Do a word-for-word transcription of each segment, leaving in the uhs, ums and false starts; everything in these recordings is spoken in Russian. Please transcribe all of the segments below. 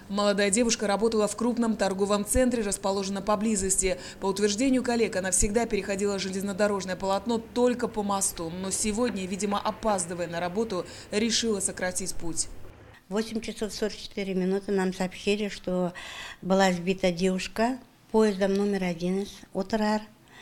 Молодая девушка работала в крупном торговом центре, расположенном поблизости. По утверждению коллег, она всегда переходила железнодорожное полотно только по мосту. Но сегодня, видимо, опаздывая на работу, решила сократить путь. В восемь часов сорок четыре минуты нам сообщили, что была сбита девушка поездом номер один Отырар,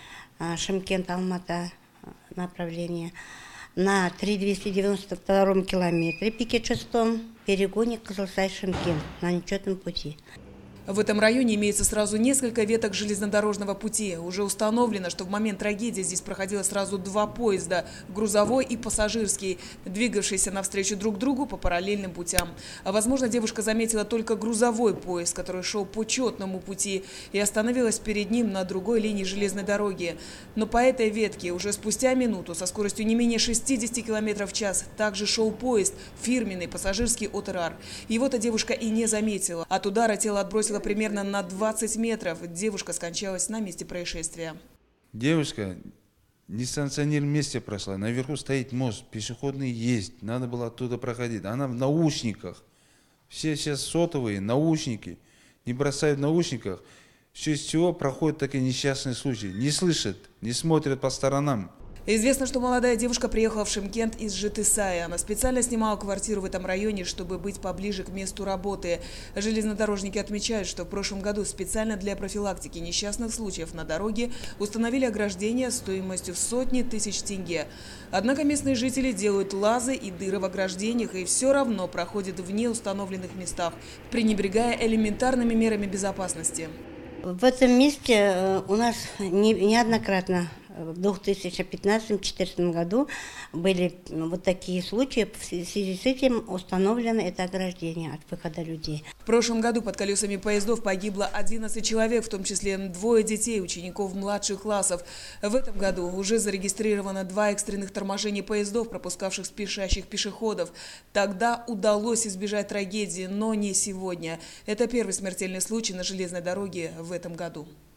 Шымкент-Алматы направление. На три двести девяносто втором километре, пике шестом, перегоне Кызылсай-Шымкент на нечетном пути. В этом районе имеется сразу несколько веток железнодорожного пути. Уже установлено, что в момент трагедии здесь проходило сразу два поезда – грузовой и пассажирский, двигавшиеся навстречу друг другу по параллельным путям. А возможно, девушка заметила только грузовой поезд, который шел по четному пути, и остановилась перед ним на другой линии железной дороги. Но по этой ветке уже спустя минуту со скоростью не менее шестидесяти километров в час также шел поезд, фирменный пассажирский Отырар. Его-то девушка и не заметила. От удара тело отбросило примерно на двадцать метров. Девушка скончалась на месте происшествия. Девушка в несанкционированном месте прошла. Наверху стоит мост, пешеходный есть. Надо было оттуда проходить. Она в наушниках. Все сейчас сотовые, наушники. Не бросают в наушниках. Все из чего проходит такие несчастные случаи. Не слышат, не смотрят по сторонам. Известно, что молодая девушка приехала в Шымкент из Жетысая. Она специально снимала квартиру в этом районе, чтобы быть поближе к месту работы. Железнодорожники отмечают, что в прошлом году специально для профилактики несчастных случаев на дороге установили ограждение стоимостью в сотни тысяч тенге. Однако местные жители делают лазы и дыры в ограждениях и все равно проходят в неустановленных местах, пренебрегая элементарными мерами безопасности. В этом месте у нас неоднократно в две тысячи пятнадцатом — две тысячи четырнадцатом году были вот такие случаи. В связи с этим установлено это ограждение от выхода людей. В прошлом году под колесами поездов погибло одиннадцать человек, в том числе двое детей, учеников младших классов. В этом году уже зарегистрировано два экстренных торможения поездов, пропускавших спешащих пешеходов. Тогда удалось избежать трагедии, но не сегодня. Это первый смертельный случай на железной дороге в этом году.